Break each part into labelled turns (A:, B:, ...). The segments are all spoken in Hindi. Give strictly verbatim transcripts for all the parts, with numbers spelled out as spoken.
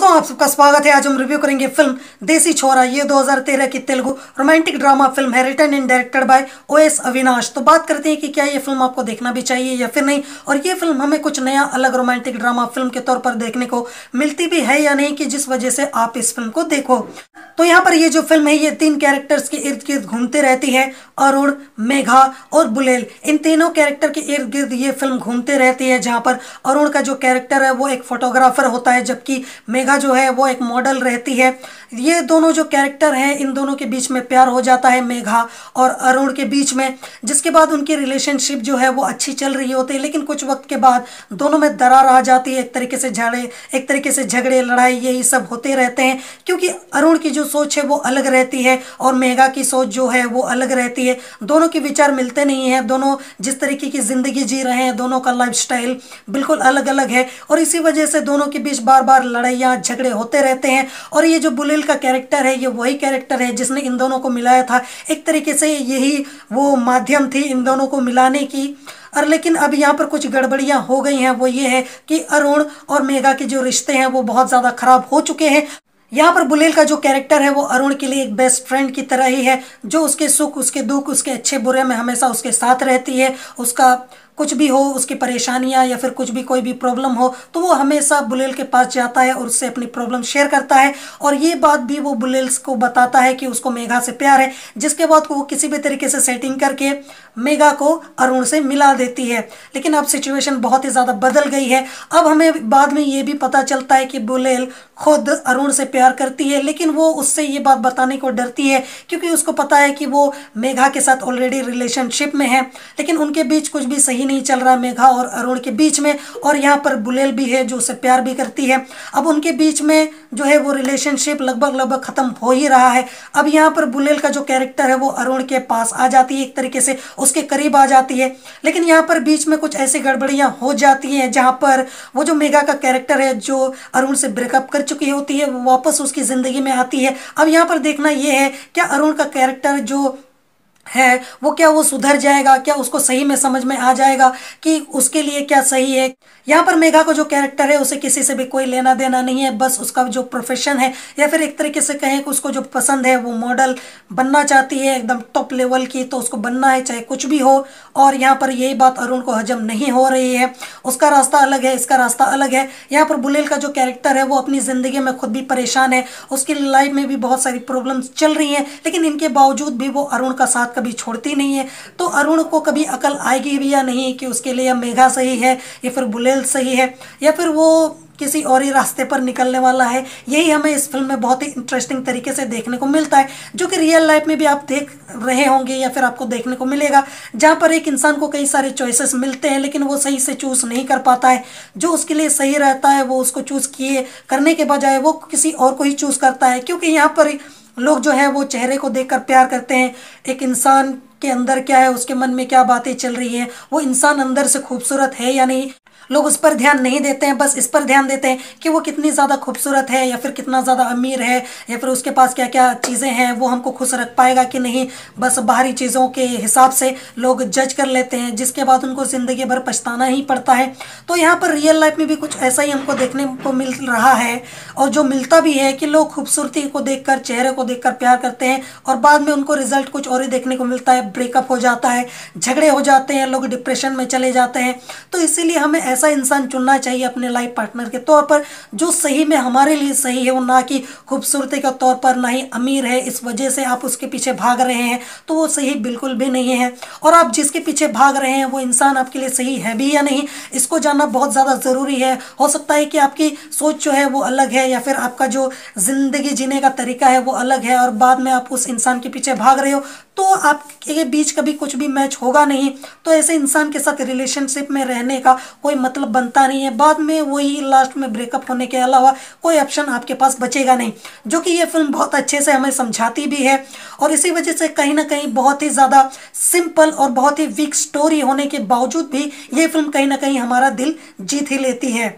A: दोस्तों आप सबका स्वागत है। आज हम रिव्यू करेंगे फिल्म देसी छोरा। ये दो हज़ार तेरह की तेलुगु रोमांटिक ड्रामा फिल्म है, written and directed by O S Avinash. तो बात करते हैं कि क्या ये फिल्म आपको देखना भी चाहिए या फिर नहीं, और ये फिल्म हमें कुछ नया अलग रोमांटिक ड्रामा फिल्म के तौर पर देखने को मिलती भी है या नहीं, कि जिस वजह से आप इस फिल्म को देखो। तो यहाँ पर ये जो फिल्म है ये तीन कैरेक्टर्स के इर्द गिर्द घूमते रहती है, अरुण, मेघा और बुलेल। इन तीनों कैरेक्टर के इर्द गिर्द ये फिल्म घूमते रहती है, जहाँ पर अरुण का जो कैरेक्टर है वो एक फोटोग्राफर होता है, जबकि मेघा जो है वो एक मॉडल रहती है। ये दोनों जो कैरेक्टर हैं इन दोनों के बीच में प्यार हो जाता है मेघा और अरुण के बीच में, जिसके बाद उनकी रिलेशनशिप जो है वो अच्छी चल रही होती है। लेकिन कुछ वक्त के बाद दोनों में दरार आ जाती है, एक तरीके से झगड़े एक तरीके से झगड़े लड़ाई यही सब होते रहते हैं, क्योंकि अरुण की जो सोच है वो अलग रहती है और मेघा की सोच जो है वो अलग रहती है। दोनों के विचार मिलते नहीं हैं, दोनों जिस तरीके की जिंदगी जी रहे हैं, दोनों का लाइफस्टाइल बिल्कुल अलग अलग है, और इसी वजह से दोनों के बीच बार बार लड़ाइयाँ झगड़े होते रहते हैं। और ये जो बुलेल का कैरेक्टर है ये वही कैरेक्टर है जिसने इन दोनों को मिलाया था। एक तरीके से यही वो माध्यम थी इन दोनों को मिलाने की। और लेकिन अब यहाँ पर कुछ गड़बड़ियाँ हो गई हैं। वो ये है कि अरुण और मेघा के जो रिश्ते हैं वो बहुत ज़्यादा खराब हो चुके हैं। यहाँ पर बुलेल का जो कैरेक्टर है वो अरुण के लिए एक बेस्ट फ्रेंड की तरह ही है, जो उसके सुख, उसके दुख, उसके अच्छे बुरे में हमेशा उसके साथ रहती है। उसका कुछ भी हो, उसकी परेशानियां या फिर कुछ भी कोई भी प्रॉब्लम हो तो वो हमेशा बुलेल के पास जाता है और उससे अपनी प्रॉब्लम शेयर करता है। और ये बात भी वो बुलेल को बताता है कि उसको मेघा से प्यार है, जिसके बाद वो किसी भी तरीके से सेटिंग करके मेघा को अरुण से मिला देती है। लेकिन अब सिचुएशन बहुत ही ज़्यादा बदल गई है। अब हमें बाद में ये भी पता चलता है कि बुलेल खुद अरुण से प्यार करती है, लेकिन वो उससे ये बात बताने को डरती है, क्योंकि उसको पता है कि वो मेघा के साथ ऑलरेडी रिलेशनशिप में है। लेकिन उनके बीच कुछ भी सही नहीं चल रहा मेघा और अरुण के बीच में, और यहाँ पर बुलेल भी है जो उसे प्यार भी करती है। अब उनके बीच में जो है वो रिलेशनशिप लगभग लगभग खत्म हो ही रहा है। अब यहाँ पर बुलेल का जो कैरेक्टर है वो अरुण के पास आ जाती है, एक तरीके से उसके करीब आ जाती है। लेकिन यहाँ पर बीच में कुछ ऐसी गड़बड़ियाँ हो जाती हैं जहाँ पर वो जो मेघा का कैरेक्टर है जो अरुण से ब्रेकअप कर चुकी होती है वो वापस उसकी जिंदगी में आती है। अब यहाँ पर देखना ये है क्या अरुण का कैरेक्टर जो है वो क्या वो सुधर जाएगा, क्या उसको सही में समझ में आ जाएगा कि उसके लिए क्या सही है। यहाँ पर मेघा को जो कैरेक्टर है उसे किसी से भी कोई लेना देना नहीं है, बस उसका जो प्रोफेशन है या फिर एक तरीके से कहें कि उसको जो पसंद है वो मॉडल बनना चाहती है, एकदम टॉप लेवल की, तो उसको बनना है चाहे कुछ भी हो। और यहाँ पर यही बात अरुण को हजम नहीं हो रही है, उसका रास्ता अलग है, इसका रास्ता अलग है। यहाँ पर बुलेल का जो कैरेक्टर है वो अपनी ज़िंदगी में खुद भी परेशान है, उसकी लाइफ में भी बहुत सारी प्रॉब्लम्स चल रही हैं, लेकिन इनके बावजूद भी वो अरुण का साथ कभी छोड़ती नहीं है। तो अरुण को कभी अकल आएगी भी या नहीं कि उसके लिए मेघा सही है या फिर बुलेल सही है, या फिर वो किसी और ही रास्ते पर निकलने वाला है। यही हमें इस फिल्म में बहुत ही इंटरेस्टिंग तरीके से देखने को मिलता है, जो कि रियल लाइफ में भी आप देख रहे होंगे या फिर आपको देखने को मिलेगा, जहाँ पर एक इंसान को कई सारे चॉइसेस मिलते हैं लेकिन वो सही से चूज़ नहीं कर पाता है। जो उसके लिए सही रहता है वो उसको चूज़ किए करने के बजाय वो किसी और को ही चूज़ करता है, क्योंकि यहाँ पर लोग जो है वो चेहरे को देखकर प्यार करते हैं। एक इंसान के अंदर क्या है, उसके मन में क्या बातें चल रही हैं, वो इंसान अंदर से खूबसूरत है या नहीं, लोग उस पर ध्यान नहीं देते हैं, बस इस पर ध्यान देते हैं कि वो कितनी ज़्यादा खूबसूरत है या फिर कितना ज़्यादा अमीर है या फिर उसके पास क्या क्या चीज़ें हैं, वो हमको खुश रख पाएगा कि नहीं। बस बाहरी चीज़ों के हिसाब से लोग जज कर लेते हैं, जिसके बाद उनको ज़िंदगी भर पछताना ही पड़ता है। तो यहाँ पर रियल लाइफ में भी कुछ ऐसा ही हमको देखने को मिल रहा है, और जो मिलता भी है कि लोग खूबसूरती को देखकर, चेहरे को देखकर प्यार करते हैं और बाद में उनको रिजल्ट कुछ और ही देखने को मिलता है, ब्रेकअप हो जाता है, झगड़े हो जाते हैं, लोग डिप्रेशन में चले जाते हैं। तो इसीलिए हमें ऐसा इंसान चुनना चाहिए अपने लाइफ पार्टनर के तौर पर जो सही में हमारे लिए सही है, वो ना कि खूबसूरती के तौर पर, ना ही अमीर है इस वजह से आप उसके पीछे भाग रहे हैं, तो वो सही बिल्कुल भी नहीं है। और आप जिसके पीछे भाग रहे हैं वो इंसान आपके लिए सही है भी या नहीं, इसको जानना बहुत ज़्यादा ज़रूरी है। हो सकता है कि आपकी सोच जो है वो अलग है या फिर आपका जो ज़िंदगी जीने का तरीका है वो अलग है, और बाद में आप उस इंसान के पीछे भाग रहे हो तो आपके बीच कभी कुछ भी मैच होगा नहीं। तो ऐसे इंसान के साथ रिलेशनशिप में रहने का कोई मतलब बनता नहीं है, बाद में वही लास्ट में ब्रेकअप होने के अलावा कोई ऑप्शन आपके पास बचेगा नहीं, जो कि ये फिल्म बहुत अच्छे से हमें समझाती भी है। और इसी वजह से कहीं ना कहीं बहुत ही ज़्यादा सिंपल और बहुत ही वीक स्टोरी होने के बावजूद भी ये फिल्म कहीं ना कहीं हमारा दिल जीत ही लेती है।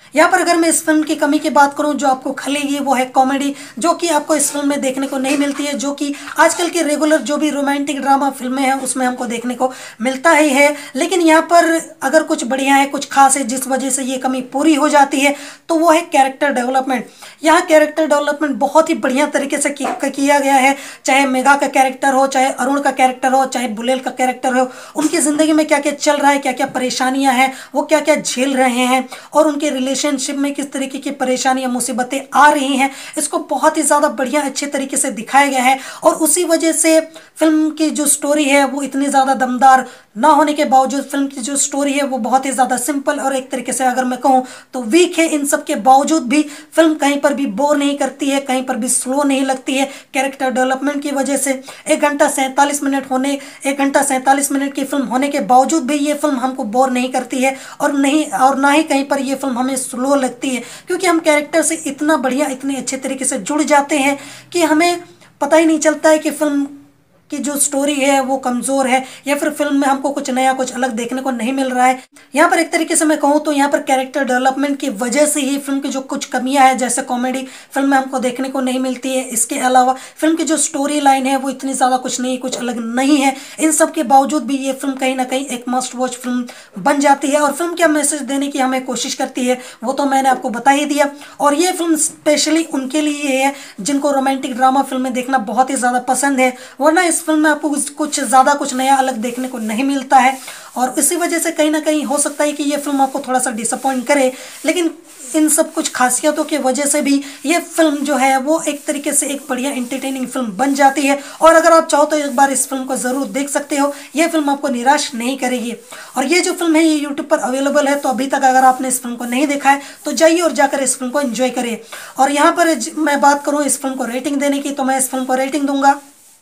A: यहाँ पर अगर मैं इस फिल्म की कमी की बात करूँ जो आपको खलेगी वो है कॉमेडी, जो कि आपको इस फिल्म में देखने को नहीं मिलती है, जो कि आजकल के रेगुलर जो भी रोमांटिक ड्रामा फिल्में हैं उसमें हमको देखने को मिलता ही है। लेकिन यहाँ पर अगर कुछ बढ़िया है, कुछ खास है जिस वजह से ये कमी पूरी हो जाती है, तो वो है कैरेक्टर डेवलपमेंट। यहाँ कैरेक्टर डेवलपमेंट बहुत ही बढ़िया तरीके से किया गया है। चाहे मेघा का कैरेक्टर हो, चाहे अरुण का कैरेक्टर हो, चाहे बुलेल का कैरेक्टर हो, उनकी ज़िंदगी में क्या क्या चल रहा है, क्या क्या परेशानियां हैं, वो क्या क्या झेल रहे हैं और उनके रिलेशनशिप में किस तरीके की परेशानियां मुसीबतें आ रही हैं, इसको बहुत ही ज़्यादा बढ़िया अच्छे तरीके से दिखाया गया है। और उसी वजह से फिल्म की जो स्टोरी है वो इतनी ज़्यादा दमदार ना होने के बावजूद फिल्म की जो स्टोरी है वो बहुत ही ज़्यादा सिंपल और एक तरीके से अगर मैं कहूँ तो वीक है। इन सब के बावजूद भी फिल्म कहीं पर भी बोर नहीं करती है, कहीं पर भी स्लो नहीं लगती है। कैरेक्टर डेवलपमेंट की वजह से एक घंटा सैंतालीस मिनट होने एक घंटा सैंतालीस मिनट की फिल्म होने के बावजूद भी ये फिल्म हमको बोर नहीं करती है और नहीं और ना ही कहीं पर ये फिल्म हमें स्लो लगती है, क्योंकि हम कैरेक्टर से इतना बढ़िया इतने अच्छे तरीके से जुड़ जाते हैं कि हमें पता ही नहीं चलता है कि फिल्म कि जो स्टोरी है वो कमज़ोर है या फिर फिल्म में हमको कुछ नया कुछ अलग देखने को नहीं मिल रहा है। यहाँ पर एक तरीके से मैं कहूँ तो यहाँ पर कैरेक्टर डेवलपमेंट की वजह से ही फिल्म की जो कुछ कमियां हैं, जैसे कॉमेडी फिल्म में हमको देखने को नहीं मिलती है, इसके अलावा फिल्म की जो स्टोरी लाइन है वो इतनी ज़्यादा कुछ नहीं कुछ अलग नहीं है। इन सब के बावजूद भी ये फिल्म कहीं ना कहीं एक मस्ट वॉच फिल्म बन जाती है। और फिल्म क्या मैसेज देने की हमें कोशिश करती है वो तो मैंने आपको बता ही दिया। और ये फिल्म स्पेशली उनके लिए है जिनको रोमांटिक ड्रामा फिल्में देखना बहुत ही ज़्यादा पसंद है, वरना इस फिल्म में आपको कुछ ज़्यादा कुछ नया अलग देखने को नहीं मिलता है। और इसी वजह से कहीं ना कहीं हो सकता है कि ये फिल्म आपको थोड़ा सा डिसअपॉइंट करे, लेकिन इन सब कुछ खासियतों की वजह से भी ये फिल्म जो है वो एक तरीके से एक बढ़िया एंटरटेनिंग फिल्म बन जाती है। और अगर आप चाहो तो एक बार इस फिल्म को ज़रूर देख सकते हो, ये फिल्म आपको निराश नहीं करेगी। और ये जो फिल्म है ये यूट्यूब पर अवेलेबल है, तो अभी तक अगर आपने इस फिल्म को नहीं देखा है तो जाइए और जाकर इस फिल्म को एंजॉय करिए। और यहाँ पर मैं बात करूँ इस फिल्म को रेटिंग देने की, तो मैं इस फिल्म को रेटिंग दूंगा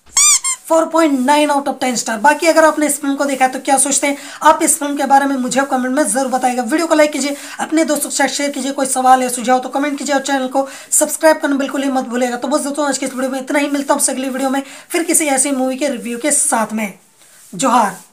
A: four point nine out of ten star. बाकी अगर आपने इस फिल्म को देखा है तो क्या सोचते हैं आप इस फिल्म के बारे में मुझे कमेंट में जरूर बताइएगा। वीडियो को लाइक कीजिए, अपने दोस्तों के साथ शेयर कीजिए, कोई सवाल या सुझाव तो कमेंट कीजिए और चैनल को सब्सक्राइब करना बिल्कुल ही मत भूलिएगा। तो बस दोस्तों आज की इस वीडियो में इतना ही, मिलता हूँ अगली वीडियो में फिर किसी ऐसी मूवी के रिव्यू के साथ में। जोहार।